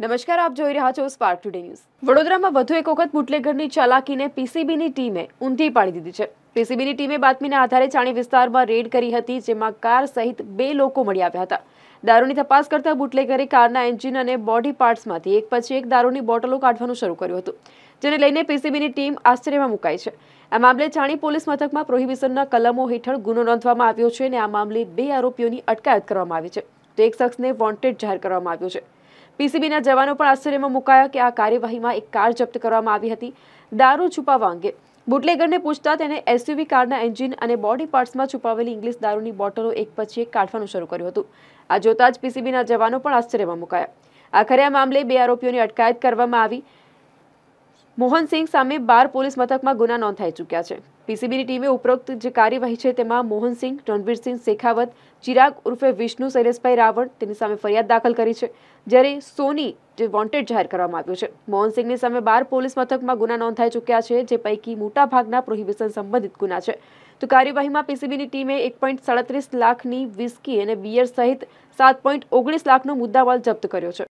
નમસ્કાર, આપ જોઈ રહ્યા છો સ્પાર્ક ટુડે ન્યૂઝ। વડોદરામાં વધુ એક વખત બુટલેગરની ચાલાકીને પીસીબીની ટીમે ઊંધી પાડી દીધી છે। પીસીબીની ટીમે બાતમીના આધારે ચાણી વિસ્તારમાં રેડ કરી હતી, જેમાં કાર સહિત 2 લોકો મળી આવ્યા હતા। દારૂની તપાસ કરતા બુટલેગરે કારના એન્જિન અને બોડી પાર્ટ્સમાંથી એક પછી એક દારૂની બોટલો કાઢવાનું શરૂ કર્યું હતું, જેને લઈને પીસીબીની ટીમ આશ્ચર્યમાં મુકાઈ છે। આ મામલે ચાણી પોલીસ મથકમાં પ્રોહિબિશનના કલમો હેઠળ ગુનો નોંધવામાં આવ્યો છે અને આ મામલે 2 આરોપીઓની અટકાયત કરવામાં આવી છે, તો એક શખ્સને વોન્ટેડ જાહેર કરવામાં આવ્યો છે। પીસીબીના જવાનો પણ આશ્ચર્યમાં મુકાયા કે આ કાર્યવાહીમાં એક કાર જપ્ત કરવામાં આવી હતી। દારૂ છુપાવવા અંગે બુટલેગરને પૂછતા તેને એસયુવી કારના એન્જિન અને બોડી પાર્ટ્સમાં છુપાવેલી ઇંગ્લિશ દારૂની બોટલો એક પછી એક કાઢવાનું શરૂ કર્યું હતું। આ જોતા જ પીસીબીના જવાનો પણ આશ્ચર્યમાં મુકાયા। આખરે આ મામલે 2 આરોપીઓની અટકાયત કરવામાં આવી। મોહનસિંહ સામે 12 પોલીસ મથકમાં ગુના નોંધાઈ ચૂક્યા છે। પીસીબીની ટીમે ઉપરોક્ત જે કાર્યવાહી છે તેમાં મોહનસિંહ, રણવીરસિંહ શેખાવત, ચિરાગ ઉર્ફે વિષ્ણુ શૈલેષભાઈ રાવળ તેની સામે ફરિયાદ દાખલ કરી છે, જ્યારે સોની જે વોન્ટેડ જાહેર કરવામાં આવ્યું છે। મોહનસિંહની સામે 12 પોલીસ મથકમાં ગુના નોંધાઈ ચૂક્યા છે, જે પૈકી મોટાભાગના પ્રોહિબિશન સંબંધિત ગુના છે। તો કાર્યવાહીમાં પીસીબીની ટીમે 1.37 લાખની વિસ્કી અને બિયર સહિત 7.19 લાખનો મુદ્દામાલ જપ્ત કર્યો છે।